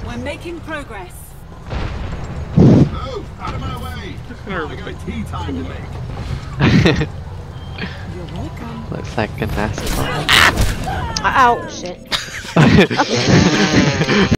We're making progress. Move out of my way. I got tea time to make. You're welcome. Looks like a nasty one. Ow, shit.